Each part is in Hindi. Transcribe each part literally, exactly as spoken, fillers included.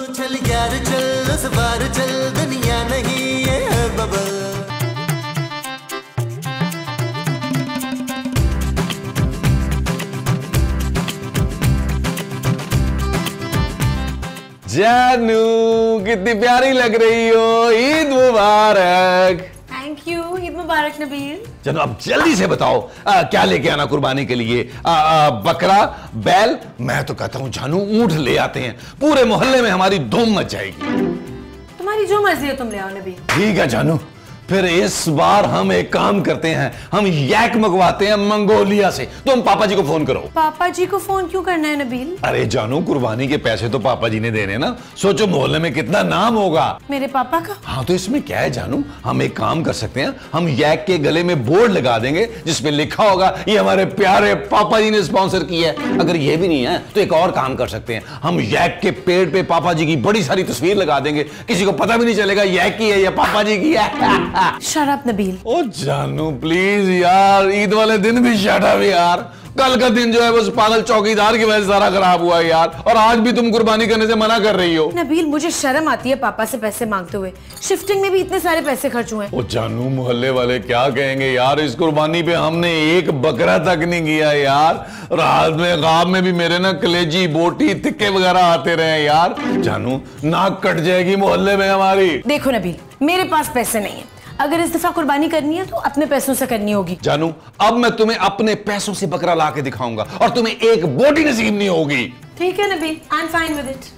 चल यार चल उस बार चल दुनिया नहीं है बबल। जानू कितनी प्यारी लग रही हो, ईद मुबारक। थैंक यू, ईद मुबारक नबील। चलो अब जल्दी से बताओ आ, क्या लेके आना कुर्बानी के लिए? आ, आ, बकरा, बैल? मैं तो कहता हूँ जानू ऊंट ले आते हैं, पूरे मोहल्ले में हमारी धूम मच जाएगी। तुम्हारी जो मर्जी हो तुम ले आओ नबील। ठीक है जानू, फिर इस बार हम एक काम करते हैं, हम यैक मंगवाते हैं मंगोलिया से। तुम पापा जी को फोन करो। पापा जी को फोन क्यों करना है नबील? अरे जानू कुर्बानी के पैसे तो पापा जी ने देने ना, सोचो मोहल्ले में कितना नाम होगा। मेरे पापा का? हाँ तो इसमें क्या है जानू, हम एक काम कर सकते हैं, हम यैक के गले में बोर्ड लगा देंगे जिसपे लिखा होगा ये हमारे प्यारे पापा जी ने स्पॉन्सर किया है। अगर ये भी नहीं है तो एक और काम कर सकते हैं, हम यैक के पेड़ पे पापा जी की बड़ी सारी तस्वीर लगा देंगे, किसी को पता भी नहीं चलेगा यैक की है या पापा जी की है। Shut up Nabeel. ओ जानू प्लीज यार, ईद वाले दिन भी शट अप यार। कल का दिन जो है बस पागल चौकीदार की वजह से सारा खराब हुआ है यार, और आज भी तुम कुर्बानी करने से मना कर रही हो। नबील मुझे शर्म आती है पापा से पैसे मांगते हुए, शिफ्टिंग में भी इतने सारे पैसे खर्च हुए। ओ जानू मोहल्ले वाले क्या कहेंगे यार, इस कुर्बानी पे हमने एक बकरा तक नहीं किया यार। रात में ख्वाब में भी मेरे ना कलेजी, बोटी, तिक्के वगैरह आते रहे यार। जानू नाक कट जाएगी मोहल्ले में हमारी। देखो नबील, मेरे पास पैसे नहीं है, अगर इस दफा कुर्बानी करनी है तो अपने पैसों से करनी होगी। जानू अब मैं तुम्हें अपने पैसों से बकरा ला के दिखाऊंगा और तुम्हें एक बोटी नसीब नहीं होगी। ठीक है Nabeel, I am fine with it.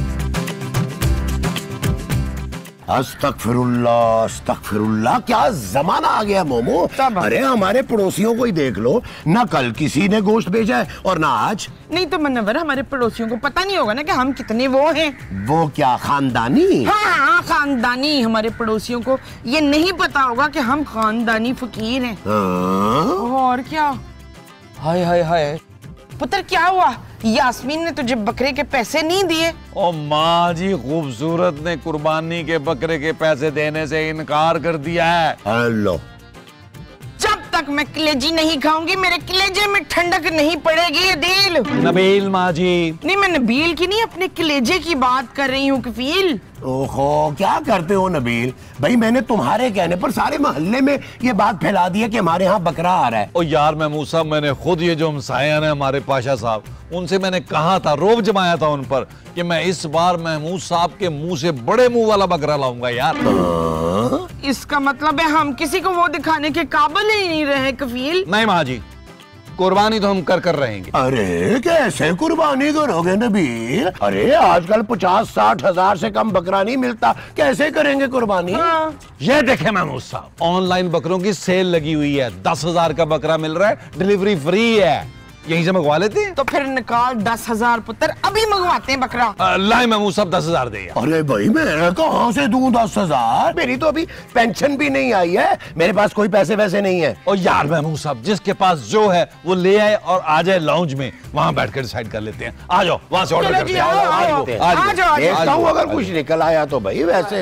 अस्तगफिरुल्लाह अस्तगफिरुल्लाह, क्या जमाना आ गया मोमो। अरे हमारे पड़ोसियों को ही देख लो ना, कल किसी ने गोश्त भेजा है और ना आज। नहीं तो मनव्वर, हमारे पड़ोसियों को पता नहीं होगा ना कि हम कितने वो हैं। वो क्या खानदानी? हाँ हाँ खानदानी, हमारे पड़ोसियों को ये नहीं पता होगा कि हम खानदानी फकीर हैं। और क्या? हाय हाय हाय पुत्र, क्या हुआ? यास्मीन ने तुझे बकरे के पैसे नहीं दिए? ओ माँ जी, खूबसूरत ने कुर्बानी के बकरे के पैसे देने से इनकार कर दिया है। हेलो, जब तक मैं कलेजी नहीं खाऊंगी मेरे कलेजे में ठंडक नहीं पड़ेगी। दिल नबील माँ जी। नहीं, मैं नबील की नहीं अपने कलेजे की बात कर रही हूँ कफील। ओहो क्या करते हो नबील भाई, मैंने तुम्हारे कहने पर सारे मोहल्ले में ये बात फैला दी है कि हमारे यहाँ बकरा आ रहा है। ओ यार महमूद साहब, मैंने खुद ये जो हमसाया है हमारे पाशा साहब, उनसे मैंने कहा था, रोब जमाया था उन पर कि मैं इस बार महमूद साहब के मुंह से बड़े मुंह वाला बकरा लाऊंगा यार। इसका मतलब है हम किसी को वो दिखाने के काबिल ही नहीं रहे कफील। नहीं माँ जी, कुर्बानी तो हम कर कर रहेंगे। अरे कैसे कुर्बानी करोगे नबील? अरे आजकल पचास साठ हजार से कम बकरा नहीं मिलता, कैसे करेंगे कुर्बानी? हाँ। ये देखे महमूद साहब, ऑनलाइन बकरों की सेल लगी हुई है, दस हजार का बकरा मिल रहा है, डिलीवरी फ्री है, यहीं से मंगवा लेते हैं। तो फिर निकाल दस हजार पुत्र, अभी मंगवाते हैं बकरा। लाए महमूद साहब दस हजार दे। अरे भाई मैं कहाँ से दूं दस हजार? मेरी तो अभी पेंशन भी नहीं आई है, मेरे पास कोई पैसे वैसे नहीं है। और यार महमूद साहब, जिसके पास जो है वो ले आए और आ जाए लाउंज में, वहां बैठकर डिसाइड कर लेते हैं। आ जाओ, वहां से ऑर्डर करते हैं। आओ, आओ, आ जाओ। देखता हूँ अगर कुछ निकल आया तो भाई, वैसे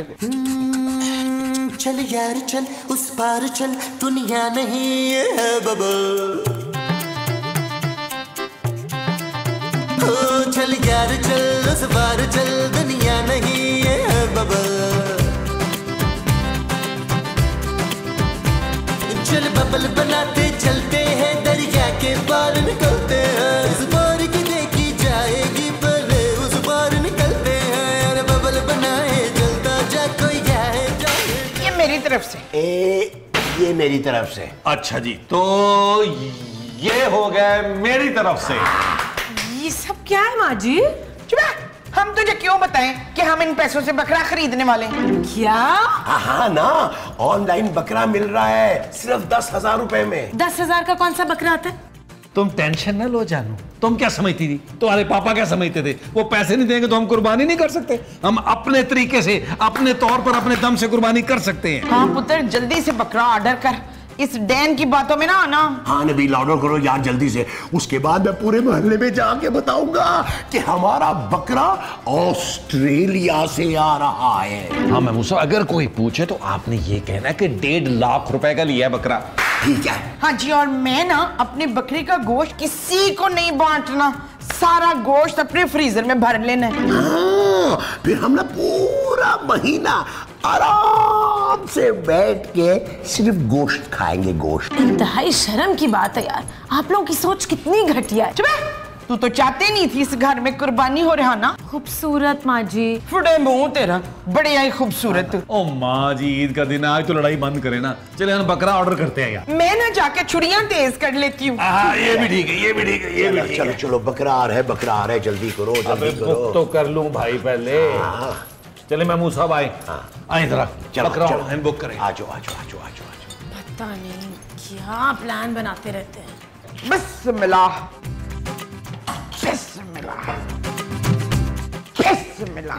चल यार चल उस पार चल दुनिया नहीं है बबल। ओ चल यार चल उस पार चल दुनिया नहीं है बबल। चल बबल बनाते चलते हैं, दरिया के पार निकलते हैं, इस पार की देखी जाएगी पहले उस पार निकलते हैं। अरे बबल बनाए चलता जा कोई जाए जाए। ये मेरी तरफ से। ए, ये मेरी तरफ से। अच्छा जी, तो ये हो गया मेरी तरफ से। ये सब क्या है माँ जी? चुप, हम तुझे क्यों बताएं कि हम इन पैसों से बकरा खरीदने वाले हैं? क्या? हाँ ना, ऑनलाइन बकरा मिल रहा है सिर्फ दस हजार रुपए में। दस हजार का कौन सा बकरा आता है? तुम टेंशन न लो जानू, तुम क्या समझती थी, तुम्हारे पापा क्या समझते थे? वो पैसे नहीं देंगे तो हम कुर्बानी नहीं कर सकते? हम अपने तरीके से, अपने तौर पर, अपने दम से कुर्बानी कर सकते हैं। हाँ पुत्र, जल्दी से बकरा ऑर्डर कर, इस डैन की बातों में ना आना। हाँ नबील, ऑर्डर करो यार जल्दी से, उसके बाद मैं पूरे मोहल्ले में जाके बताऊंगा कि हमारा बकरा ऑस्ट्रेलिया से आ रहा है। हाँ महमूद साहब, अगर कोई पूछे तो आपने ये कहना है कि डेढ़ लाख रुपए का लिया है बकरा। ठीक है। हाँ जी, और मैं ना अपने बकरी का गोश्त किसी को नहीं बांटना, सारा गोश्त अपने फ्रीजर में भर लेना है। हाँ, फिर हम ना पूरा महीना आराम से बैठ के सिर्फ गोश्त खाएंगे, गोश्त। इंतहाई शर्म की बात है यार, आप लोगों की सोच कितनी घटिया है। चुप, तू तो चाहते नहीं थी इस घर में कुर्बानी हो रहा ना। खूबसूरत माँ जी। फुटे मुंह तेरा, बढ़िया ही खूबसूरत। ओ माँ जी, ईद का दिन आज तो लड़ाई बंद करे ना, चले हम बकरा ऑर्डर करते हैं यार। मैं ना जाके छुरियां तेज कर लेती हूँ। ये भी ठीक है, ये भी ठीक है, ये भी ठीक चलो है। चलो, बकरा आ रहा है, बकरा आ रहा है, जल्दी करो, जल्दी करो। तो कर लूं भाई पहले। चले महमूद साहब आए, आए जरा, चलो बकरा चलो, हम बुक करें। आजो आजो आजो आजो आजो। पता नहीं क्या प्लान बनाते रहते हैं। बिस्मिल्लाह, बिस्मिल्लाह, बिस्मिल्लाह।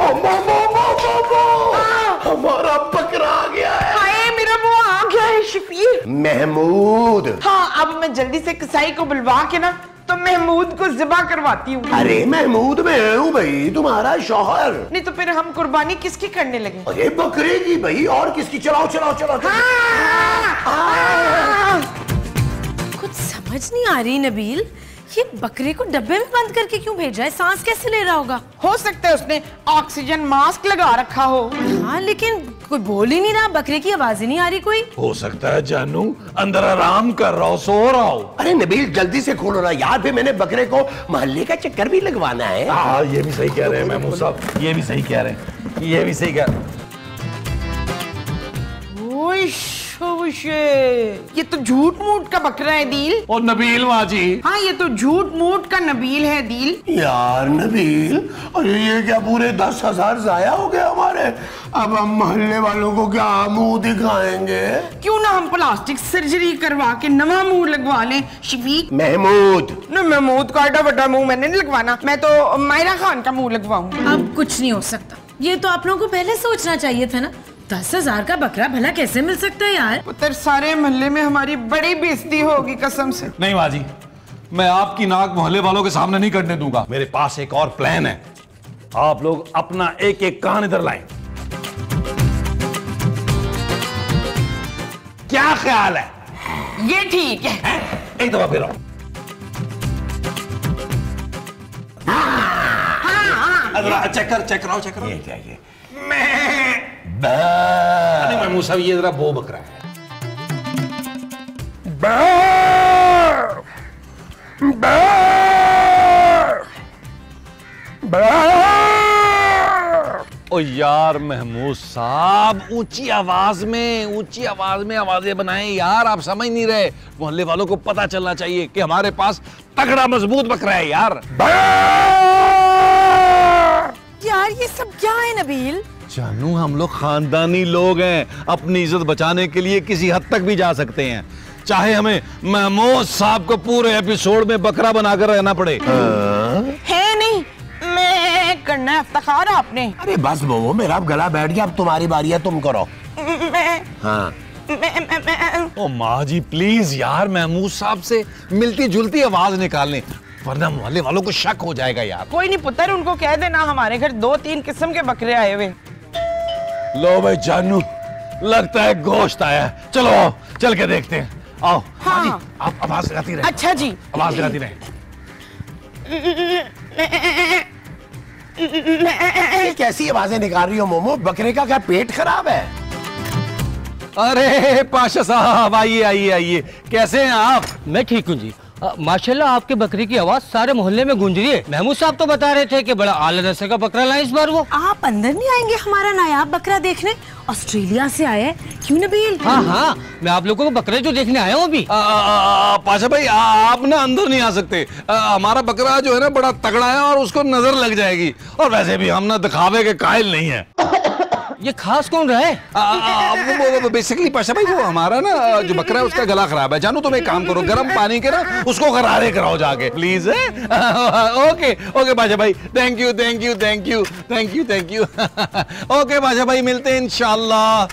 हमारा बकरा आ गया है। हाय, मेरा मुंह आ गया है शफीर। महमूद। हाँ, अब मैं जल्दी से कसाई को बुलवा के ना तो महमूद को ज़िबा करवाती हूँ। अरे महमूद, मैं हूँ भाई, तुम्हारा शौहर। नहीं तो फिर हम कुर्बानी किसकी करने लगे? अरे बकरे की भाई, और किसकी? चलाओ चलाओ चलाओ, चलाओ। कुछ समझ नहीं आ रही नबील, ये बकरे को डब्बे में बंद करके क्यों भेजा है? सांस कैसे ले रहा होगा? हो सकता है उसने ऑक्सीजन मास्क लगा रखा हो। हाँ, लेकिन कोई बोल ही नहीं रहा, बकरे की आवाज ही नहीं आ रही कोई। हो सकता है जानू अंदर आराम कर रहा हो, सो रहा हो। अरे नबील, जल्दी से खोलो ना यार, फिर मैंने बकरे को मोहल्ले का चक्कर भी लगवाना है। हाँ, ये भी सही कह रहे हैं महमूद साहब, ये भी सही कह रहे हैं, ये भी सही कह रहे हैं। ये तो झूठ मूठ का बकरा है दिल। और नबील माजी। हाँ, ये तो झूठ मूठ का नबील है दिल। यार नबील, अरे ये क्या पूरे दस हजार जाया हो गए हमारे। अब हम मोहल्ले वालों को क्या मुंह दिखाएंगे? क्यों ना हम प्लास्टिक सर्जरी करवा के नवा मुंह लगवा लें शफीक। महमूद। न महमूद का एडा बड़ा मुंह मैंने नहीं लगवाना, मैं तो मायरा खान का मुंह लगवाऊंगी। अब कुछ नहीं हो सकता, ये तो आप लोगों को पहले सोचना चाहिए था ना। दस हजार का बकरा भला कैसे मिल सकता है यार? पुत्र, सारे मोहल्ले में हमारी बड़ी बेइज्जती होगी कसम से। नहीं माजी, मैं आपकी नाक मोहल्ले वालों के सामने नहीं करने दूंगा। मेरे पास एक और प्लान है, आप लोग अपना एक एक कान इधर लाएं। क्या ख्याल है? ये ठीक है, है? एक दफा फिर आओ। चेक कर चेक कराओ चेक कराओ। ये क्या ये? नहीं महमूद साहब, ये जरा बो बकरा है। ओ यार महमूद साहब, ऊंची आवाज में ऊंची आवाज में आवाजें बनाएं यार, आप समझ नहीं रहे। मोहल्ले वालों को पता चलना चाहिए कि हमारे पास तगड़ा मजबूत बकरा है यार। यार ये सब क्या है नबील? जानू, हम लोग खानदानी लोग हैं, अपनी इज्जत बचाने के लिए किसी हद तक भी जा सकते हैं, चाहे हमें महमूद साहब को पूरे एपिसोड में बकरा बनाकर रहना पड़े। है नहीं, मैं करना है इफ्तिखार आपने। अरे बस मोमो, मेरा अब गला बैठ गया, अब तुम्हारी बारी है, तुम करो। मैं, हाँ। मैं, मैं, मैं, ओ माँ जी प्लीज यार, महमूद साहब से मिलती जुलती आवाज निकालने, वरना मोहल्ले वालों को शक हो जाएगा यार। कोई नहीं पुत्र, उनको कह देना हमारे घर दो तीन किस्म के बकरे आए हुए। लो भाई जानू, लगता है गोश्त आया है, चलो आओ, चल के देखते हैं। आओ। हाँ। जी, आप आवाज लगाती रहे। अच्छा जी। आवाज लगाती रहे। ये कैसी आवाजें निकाल रही हो मोमो? बकरे का क्या पेट खराब है? अरे पाशा साहब, आइए आइए आइए, कैसे हैं आप? मैं ठीक हूँ जी। अ, माशाल्लाह, आपके बकरे की आवाज सारे मोहल्ले में गूंज रही है। महमूद साहब तो बता रहे थे कि बड़ा आला नस्ल का बकरा लाए इस बार वो। आप अंदर नहीं आएंगे हमारा नायाब बकरा देखने? ऑस्ट्रेलिया से आया है, क्यों नबील? हाँ हाँ, मैं आप लोगों को बकरे जो देखने आया हूँ अभी। आ, आ, पाशा भाई, आप ना अंदर नहीं आ सकते। आ, हमारा बकरा जो है ना बड़ा तगड़ा है और उसको नजर लग जाएगी, और वैसे भी हम ना दिखावे के कायल नहीं है। ये खास कौन रहा है? बेसिकली पाशा भाई, वो हमारा ना जो बकरा है उसका गला खराब है। जानू, तुम एक काम करो, गर्म पानी के ना उसको गरारे कराओ जाके प्लीज। ओके ओके पाशा भाई, thank you thank you thank you thank you thank you. Okay Pasha भाई, मिलते हैं इंशाल्लाह।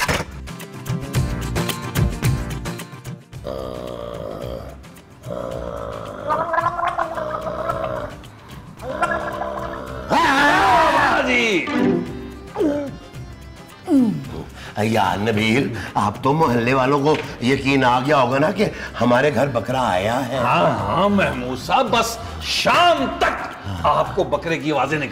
यार नबील, आप तो मोहल्ले वालों को यकीन आ गया होगा ना कि हमारे घर बकरा आया है। हाँ हाँ महमूद साहब, बस शाम तक आपको बकरे की आवाजें निकालनी है।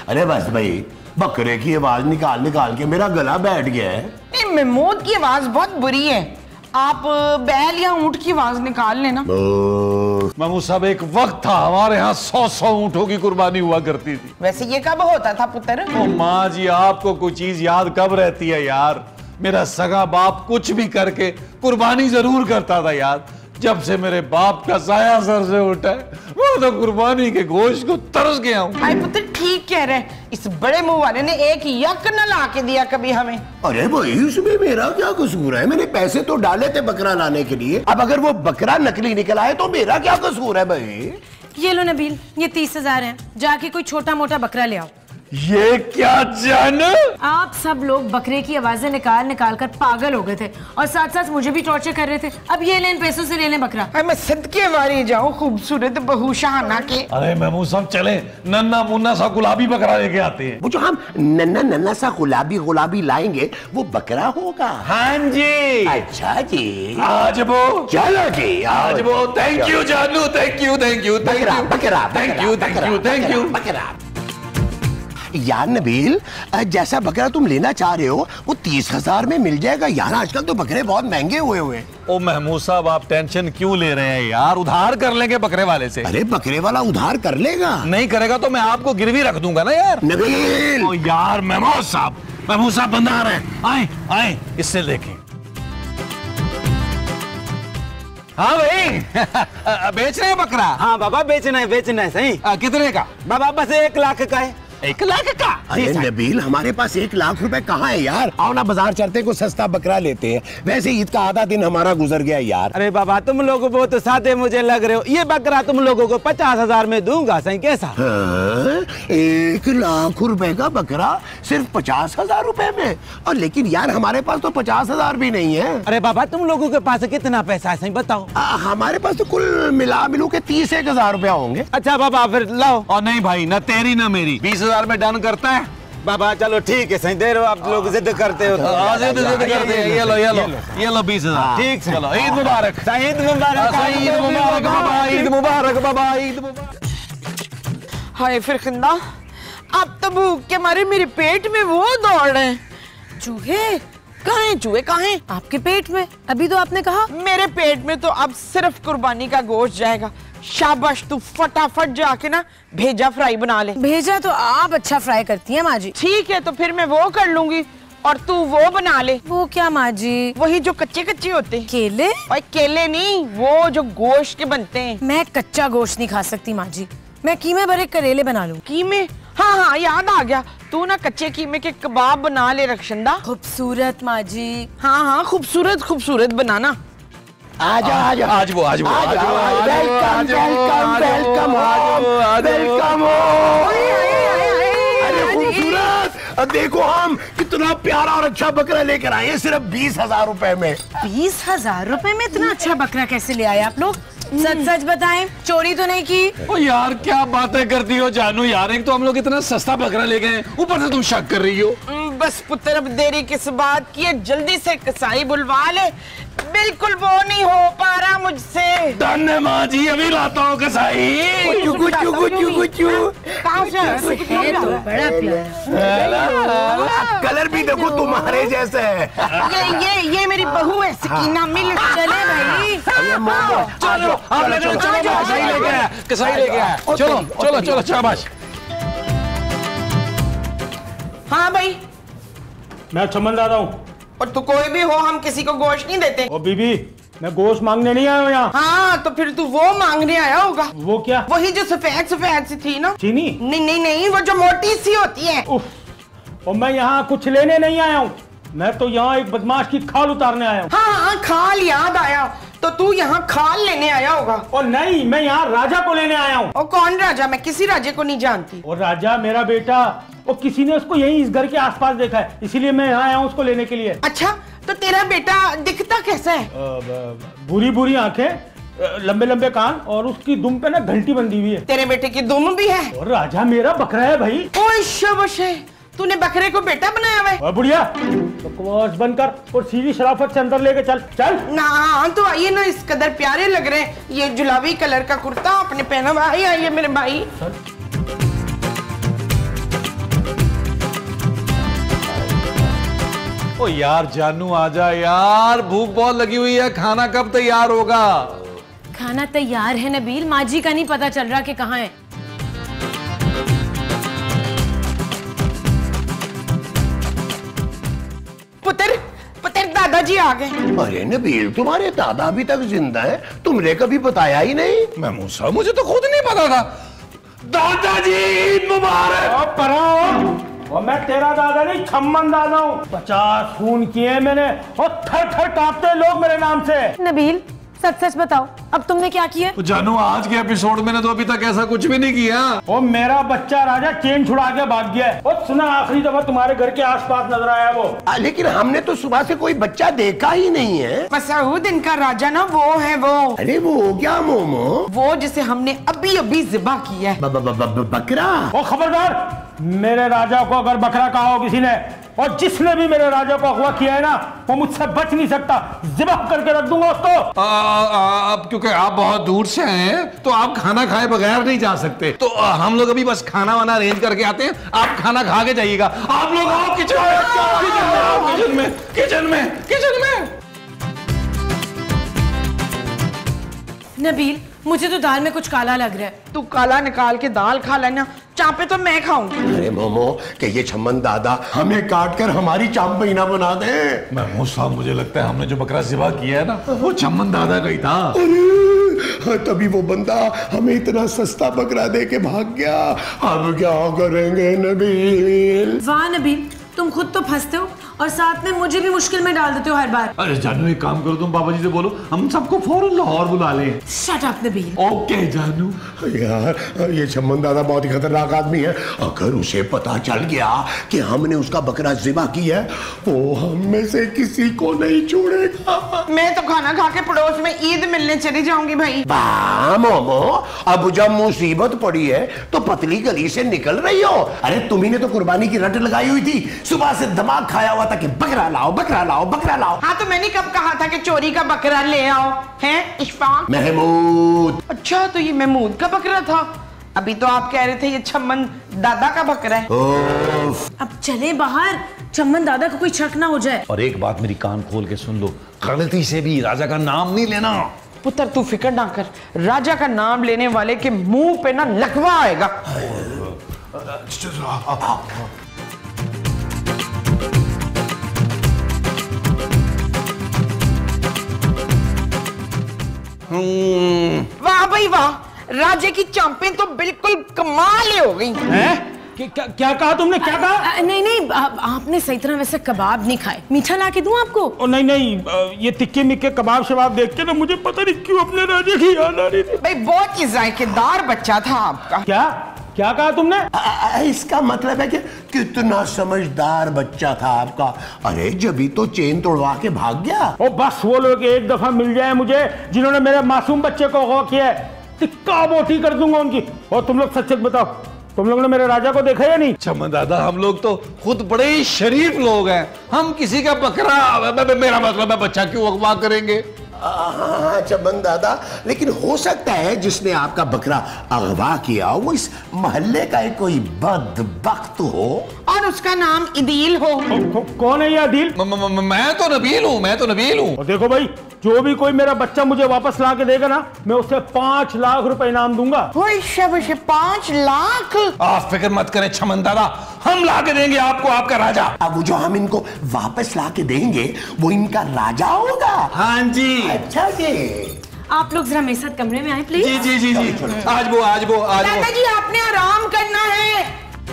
अरे बस भाई, बकरे की आवाज निकाल निकाल के मेरा गला बैठ गया है। नहीं, महमूद की आवाज बहुत बुरी है, आप बैल या ऊंट की आवाज निकाल लेना। महमूद साहब, एक वक्त था हमारे यहाँ सौ सौ ऊँटों की कुर्बानी हुआ करती थी। वैसे ये कब होता था पुत्र? ओ माँ जी, आपको कोई चीज याद कब रहती है यार। मेरा सगा बाप कुछ भी करके कुर्बानी जरूर करता था यार। जब से मेरे बाप का साया सर से उठा है, वो तो कुर्बानी के गोश्त को तरस गया हूँ। अरे पुत्र ठीक कह रहे, इस बड़े मुंह वाले ने एक यक न ला के दिया कभी हमें। अरे भाई, इसमें मेरा क्या कसूर है? मैंने पैसे तो डाले थे बकरा लाने के लिए। अब अगर वो बकरा नकली निकला है तो मेरा क्या कसूर है भाई? ये लो नबील, ये तीस हजार है, जाके कोई छोटा मोटा बकरा ले आओ। ये क्या जान? आप सब लोग बकरे की आवाजें निकाल निकाल कर पागल हो गए थे और साथ साथ मुझे भी टॉर्चर कर रहे थे। अब ये लें, पैसों से ले लें बकरा। अरे मैं सदके वारी जाऊं खूबसूरत बहू शाहाना के। अरे महमूद साहब, चले नन्ना मुन्ना सा गुलाबी बकरा लेके आते हैं। वो जो हम नन्ना नन्ना सा गुलाबी गुलाबी लाएंगे वो बकरा होगा। हाँ जी। अच्छा जी, आज वो चलो जी, आज वो। थैंक यू जानू, thank you thank you thank बकरा यू बकरा thank you thank you thank you. बकरा। यार नबील, जैसा बकरा तुम लेना चाह रहे हो वो तीस हजार में मिल जाएगा यार। आजकल तो बकरे बहुत महंगे हुए हुए हैं। ओ महमूद साहब, आप टेंशन क्यों ले रहे हैं यार? उधार कर लेंगे बकरे वाले से। अरे बकरे वाला उधार कर लेगा? नहीं करेगा तो मैं आपको गिरवी रख दूंगा ना यार। नबील, ओ यार महमूद साहब, महमूद साहब बंदा आ रहे हैं। आए आए, इससे देखें। हाँ भाई बेच रहे हैं बकरा? हाँ बाबा, बेचना है बेचना है। सही आ, कितने का? बाबा बस एक लाख का है। एक लाख का? अरे नबील, हमारे पास एक लाख रुपए कहाँ है यार? आओ ना बाजार चलते को सस्ता बकरा लेते हैं। वैसे ईद का आधा दिन हमारा गुजर गया यार। अरे बाबा, तुम लोग बहुत सादे मुझे लग रहे हो। ये बकरा तुम लोगों को पचास हजार में दूंगा। सही कैसा? हाँ, एक लाख रुपए का बकरा सिर्फ पचास हजार रुपए में? और लेकिन यार हमारे पास तो पचास हजार भी नहीं है। अरे बाबा, तुम लोगों के पास कितना पैसा है? सही बताओ। आ, हमारे पास तो कुल मिला मिलू के तीस एक हजार रुपया होंगे। अच्छा बाबा, फिर लाओ। और नहीं भाई, ना तेरी ना मेरी, बीस हजार में डन करता है। बाबा चलो ठीक है, सही दे रहे हो आप लोग, जिद करते हो तो। हाँ, जिद जिद करते हैं। ये लो ये लो ये लो बीस हजार। ठीक है, चलो, ईद मुबारक। ईद मुबारक। ईद मुबारक बाबा, ईद मुबारक बाबा, ईद मुबारक। हाय फिरखिंदा, अब तो भूख के मारे मेरे पेट में वो दौड़ रहे हैं। चूहे? कहाँ हैं चूहे? कहाँ हैं? आपके पेट में? अभी तो आपने कहा। मेरे पेट में तो अब सिर्फ कुर्बानी का गोश्त जाएगा। शाबाश, तू फटाफट जाके ना भेजा फ्राई बना ले। भेजा तो आप अच्छा फ्राई करती हैं माँ जी। ठीक है, तो फिर मैं वो कर लूंगी और तू वो बना ले। वो क्या माँ जी? वही जो कच्चे कच्चे होते हैं। केले? और केले नहीं, वो जो गोश्त के बनते हैं। मैं कच्चा गोश्त नहीं खा सकती माँ जी, मैं कीमे भरे करेले बना लूं। कीमे? हाँ हाँ याद आ गया, तू ना कच्चे कीमे के कबाब बना ले रक्षंदा। खूबसूरत माँ जी। हाँ हाँ, खूबसूरत खूबसूरत बनाना। आजा आजा आज वो आज वो आज वो वेलकम वेलकम वेलकम वेलकम। अरे खूबसूरत, अब देखो हम कितना प्यारा और अच्छा बकरा लेकर आए हैं सिर्फ बीस हजार रुपए में। बीस हजार रुपए में इतना अच्छा बकरा कैसे ले आए आप लोग? सच सच बताएं, चोरी तो नहीं की? ओ यार, क्या बातें करती हो जानू यार। एक तो हम लोग इतना सस्ता बकरा ले गए, ऊपर से तुम शक कर रही हो। बस पुत्र, अब देरी किस बात की है, जल्दी से कसाई बुलवा ले। बिल्कुल वो नहीं हो पा रहा मुझसे। धन्य माँ जी, अभी लाता हूँ कसाई। चुगु चुगु चुगु चुगु। कहाँ से है तो बड़ा प्यारा। कलर भी देखो तुम्हारे जैसे है। ये ये ये मेरी बहू है सकीना, मिल। चले भाई। चलो आप ले चलो, चलो कसाई लेके आया, कसाई लेके आया। चलो चलो चलो, शाबाश। हाँ भाई, मैं चमन दादा हूँ। और तू कोई भी हो, हम किसी को गोश्त नहीं देते। ओ बीबी, मैं गोश्त मांगने नहीं आया हूँ यहाँ। हाँ, तो फिर तू वो मांगने आया होगा। वो क्या? वही जो सफेद सफेद सी थी ना। चीनी? नहीं नहीं नहीं, वो जो मोटी सी होती है। उफ, और मैं यहाँ कुछ लेने नहीं आया हूँ, मैं तो यहाँ एक बदमाश की खाल उतारने आया हूँ। हाँ हाँ, खाल याद आया, तो तू यहाँ खाल लेने आया होगा। और नहीं, मैं यहाँ राजा को लेने आया हूँ। और कौन राजा? मैं किसी राजे को नहीं जानती। और राजा मेरा बेटा, और किसी ने उसको यही इस घर के आसपास देखा है, इसीलिए मैं यहाँ आया हूँ उसको लेने के लिए। अच्छा, तो तेरा बेटा दिखता कैसा है? बुरी बुरी आंखें, लंबे लंबे कान, और उसकी दुम पे ना घंटी बंधी हुई है। तेरे बेटे की दुम भी है? और राजा मेरा बकरा है भाई। ओए शाबाश, तूने बकरे को बेटा बनाया हुआ है? और बुढ़िया, बकवास बंद कर और सीधी शराफत से अंदर लेके चल चल। ना तो आइए ना, इस कदर प्यारे लग रहे हैं। ये जुलाबी कलर का कुर्ता आपने पहना हुआ है। आइए मेरे भाई। ओ यार जानू आजा यार, भूख बहुत लगी हुई है, खाना कब तैयार होगा? खाना तैयार है नबील, माँ जी का नहीं पता चल रहा कि कहाँ है। पुत्र पुत्र दादाजी आ गए। अरे नबील, तुम्हारे दादा अभी तक जिंदा है, तुमने कभी बताया ही नहीं। महमूद साहब मुझे तो खुद नहीं पता था। दादाजी ईद मुबारक। और पराओ, और मैं तेरा दादा नहीं छम्मन दादा हूँ। पचास खून किए मैंने और थर थर कांपते लोग मेरे नाम से। नबील सच सच बताओ, अब तुमने क्या किया? तो जानू आज के एपिसोड में तो अभी तक ऐसा कुछ भी नहीं किया। और मेरा बच्चा राजा चेन छुड़ा के भाग गया है। और सुना आखिरी दफा तुम्हारे घर के आसपास नजर आया वो। आ, लेकिन हमने तो सुबह से कोई बच्चा देखा ही नहीं है। मसूद इनका राजा ना वो है वो। अरे वो क्या मोमो? वो जिसे हमने अभी अभी ज़िबा किया है। ब, ब, ब, ब, बकरा। और खबरदार, मेरे राजा को अगर बकरा कहा हो किसी ने, और जिसने भी मेरे राजा को अगवा किया है ना, वो मुझसे बच नहीं सकता। ज़िबह करके रख दूंगा उसको। आ, आ, अब क्योंकि आप बहुत दूर से आए हैं तो आप खाना खाए बगैर नहीं जा सकते, तो आ, हम लोग अभी बस खाना वाना अरेंज करके आते हैं, आप खाना खा के जाइएगा। आप लोग आओ किचन में, किचन में आओ, किचन में किचन में किचन में। नबील मुझे तो दाल में कुछ काला लग रहा है। तू काला निकाल के दाल खा लेना, चापे तो मैं खाऊंगी। अरे मोमो, कि ये छम्मन दादा हमें काट कर हमारी चाप महीना बना दे। महमूद साहब मुझे लगता है हमने जो बकरा ज़िबा किया है ना, वो छम्मन दादा का ही था। अरे तभी वो बंदा हमें इतना सस्ता बकरा दे के भाग गया। अब क्या करेंगे नबील? वाह नबील, तुम खुद तो फंसते हो और साथ में मुझे भी मुश्किल में डाल देते हो हर बार। अरे जानू एक काम करो, तुम पापा जी से बोलो हम सबको फौरन लाहौर बुला लें। Shut up Nabeel. ओके जानू। यार ये छम्मन दादा बहुत ही खतरनाक आदमी है। अगर उसे पता चल गया कि हमने उसका बकरा ज़िबा किया है, वो हम में से किसी को नहीं छोड़ेगा। मैं तो खाना खा के पड़ोस में ईद मिलने चली जाऊंगी भाई। वाह मोमो, अब जब मुसीबत पड़ी है तो पतली गली से निकल रही हो। अरे तुम्ही ने तो कुर्बानी की रट लगाई हुई थी, सुबह से दिमाग खाया हुआ था कि बकरा लाओ बकरा लाओ बकरा लाओ। हाँ तो मैंने कब कहा था कि चोरी का बकरा ले आओ, हैं इशफाक? महमूद। अच्छा तो ये महमूद का बकरा था, अभी तो आप कह रहे थे ये छम्मन दादा का बकरा है। अब चले बाहर, छम्मन दादा को कोई शक ना हो जाए। और एक बात मेरी कान खोल के सुन लो, गलती से भी राजा का नाम नहीं लेना। पुत्र तू फिक्र ना कर, राजा का नाम लेने वाले के मुंह पे ना लकवा आएगा। वाह भाई वाह, राजे की चांपें तो बिल्कुल कमाल हो गई। हैं? क्या, क्या, क्या कहा तुमने, क्या कहा? आ, नहीं नहीं आ, आपने सही तरह वैसे कबाब नहीं खाए, मीठा ला के दूं आपको? ओ नहीं नहीं, ये तिक्के मिक्के कबाब शबाब देख के ना मुझे पता नहीं क्यों अपने राजा की याद आ रही थी। भाई बहुत ही जायकेदार बच्चा था आपका। क्या क्या कहा तुमने? आ, आ, इसका मतलब है कि कितना समझदार बच्चा था आपका। अरे जभी तो चेन तोड़वा के भाग गया। ओ बस वो लोग एक दफा मिल जाए मुझे जिन्होंने मेरे मासूम बच्चे को अगवा किया है, टिक्का बोटी कर दूंगा उनकी। और तुम लोग सच सच बताओ, तुम लोगों ने मेरे राजा को देखा या नहीं? छम्मन दादा हम लोग तो खुद बड़े ही शरीफ लोग हैं, हम किसी का बकरा, मेरा मतलब है बच्चा क्यों अगवा करेंगे? हाँ छम्मन दादा, लेकिन हो सकता है जिसने आपका बकरा अगवा किया वो इस मोहल्ले का एक कोई बदबख्त हो और उसका नाम इदील हो। को, कौन है ये अदील? म, म, म, मैं तो नबील हूँ, मैं तो नबील हूँ। और देखो भाई, जो भी कोई मेरा बच्चा मुझे वापस ला के देगा ना, मैं उसे पांच लाख रुपए इनाम दूंगा। पांच लाख? आप फिक्र मत करें छम्मन दादा, हम ला के देंगे आपको आपका राजा। अब जो हम इनको वापस ला के देंगे वो इनका राजा होगा। हाँ जी। अच्छा जी, आप लोग जरा मेरे साथ कमरे में आए प्लीज। जी जी जी जी, आज वो आज वो आज वो। दादाजी आपने आराम करना है।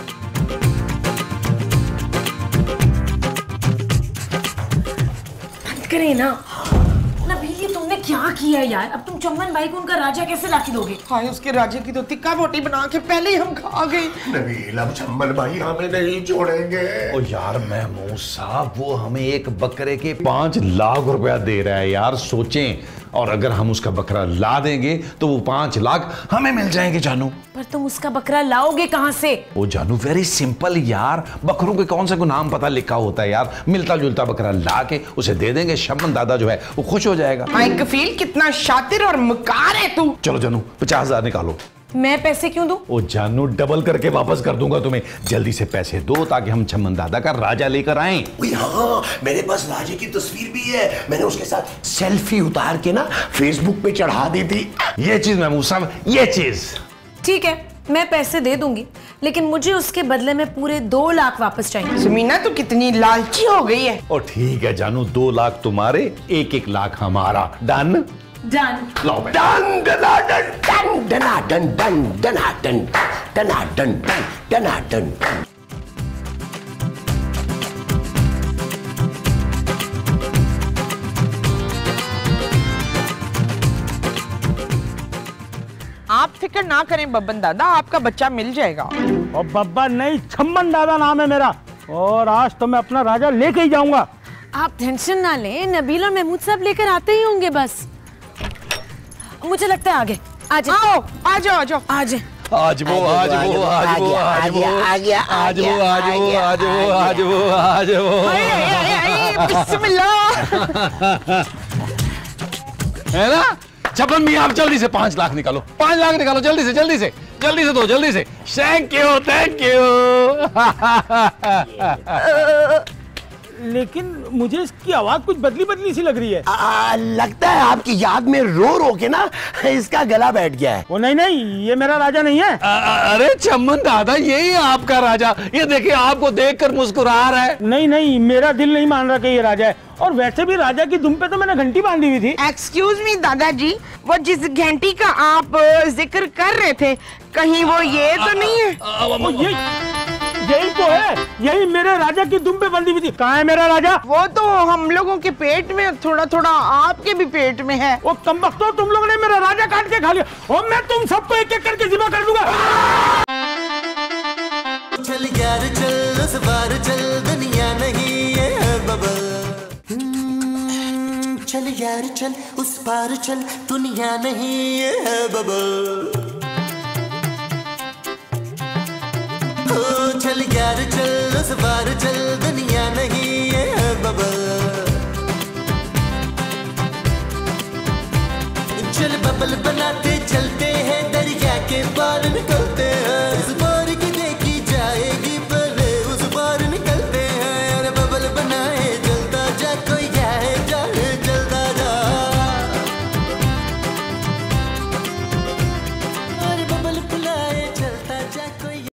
बंद करें ना। नबील ये तुमने क्या किया यार? अब तुम चम्मन भाई को उनका राजा कैसे लाके दोगे? हाय उसके राजे की तो टिक्का बोटी बना के पहले ही हम खा गए। नबील अब छम्मन भाई हमें नहीं छोड़ेंगे। ओ यार महमूद साहब, वो हमें एक बकरे के पांच लाख रुपया दे रहा है यार, सोचें। और अगर हम उसका बकरा ला देंगे तो वो पांच लाख हमें मिल जाएंगे जानू। पर तुम उसका बकरा लाओगे कहां से? ओ जानू वेरी सिंपल यार, बकरों के कौन सा को नाम पता लिखा होता है यार, मिलता जुलता बकरा ला के उसे दे देंगे, छम्मन दादा जो है वो खुश हो जाएगा। हाय कफील कितना शातिर और मुकार है तू। चलो जानू पचास हजार निकालो। मैं पैसे क्यों दूं? ओ जानू, डबल करके वापस कर दूंगा तुम्हें। जल्दी से पैसे दो ताकि हम चमन दादा का राजा लेकर आएं। हाँ, मेरे पास राजे की तस्वीर भी है। मैंने उसके साथ सेल्फी उतार के ना फेसबुक पे चढ़ा दी थी। ये चीज महमूद साहब, ये चीज। ठीक है, मैं पैसे दे दूंगी, लेकिन मुझे उसके बदले में पूरे दो लाख वापस चाहिए। सुमीना तो कितनी लालची हो गई है। ओ ठीक है जानू, दो लाख तुम्हारे, एक एक लाख हमारा। डन? डन। लो भाई। डन डना डन डन डना डन डन डना डन डना डन डन डना डन। आप फिक्र ना करें बब्बन दादा, आपका बच्चा मिल जाएगा। और बब्बा नहीं, छम्मन दादा नाम है मेरा, और आज तो मैं अपना राजा लेके ही जाऊंगा। आप टेंशन ना लें, नबील और महमूद साहब लेकर आते ही होंगे। बस मुझे लगता है आगे आ जाओ। आओ, आ जाओ, आ जाओ। आ जाए। आज वो आज वो आज वो आज वो आज वो आज वो आज वो आज वो आज वो आए, आए, आए, बिस्मिल्लाह। है ना? छप्पन मियां, आप जल्दी से पांच लाख निकालो, पांच लाख निकालो, जल्दी से जल्दी से जल्दी से दो, जल्दी से। Thank you, thank you. लेकिन मुझे इसकी आवाज कुछ बदली बदली सी लग रही है। आ, लगता है आपकी याद में रो रो के ना इसका गला बैठ गया है। वो नहीं नहीं, ये मेरा राजा नहीं है। अ- अरे चमन दादा, यही है आपका राजा। ये देखिए, आपको देखकर मुस्कुरा रहा है। नहीं नहीं, मेरा दिल नहीं मान रहा कि ये राजा है। और वैसे भी राजा की दुम पे तो मैंने घंटी बांधी हुई थी। एक्सक्यूज मी दादाजी, वो जिस घंटी का आप अ, जिक्र कर रहे थे, कहीं वो ये तो नहीं है? वो ये यही तो है, यही मेरे राजा की दुम पे बंधी हुई थी। कहाँ है मेरा राजा? वो तो हम लोगों के पेट में, थोड़ा थोड़ा आपके भी पेट में है। वो कमबख्तो, तुम लोगों ने मेरा राजा काट के खा लिया, और मैं तुम सबको एक एक करके जिबा कर दूंगा। चल यार चल, उस बार चल, दुनिया नहीं है बबल। हम्म, चल यार चल, उस पार चल, दुनिया नहीं है बबल। ओ चल यार चल, उस पार चल, दुनिया नहीं है बबल। चल बबल बनाते चलते हैं दरिया के पार।